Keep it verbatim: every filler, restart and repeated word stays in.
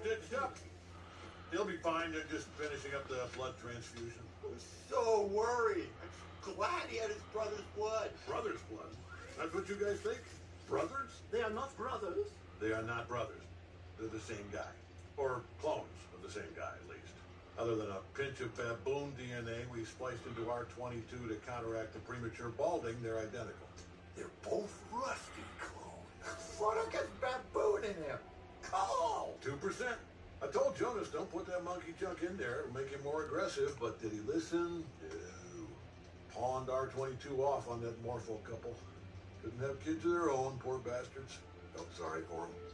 stitched up. He'll be fine. They're just finishing up the blood transfusion. I was so worried. I'm glad he had his brother's blood. Brother's blood? That's what you guys think? Brothers? They are not brothers. They are not brothers. They're the same guy. Or clones of the same guy, at least. Other than a pinch of baboon D N A we spliced into R twenty-two to counteract the premature balding, they're identical. They're both rusty clones. What gets baboon in him? Cool. Two percent. I told Jonas don't put that monkey junk in there. It'll make him more aggressive, but did he listen? No. Pawned R twenty-two off on that Morpho couple. Couldn't have kids of their own, poor bastards. Felt sorry for them.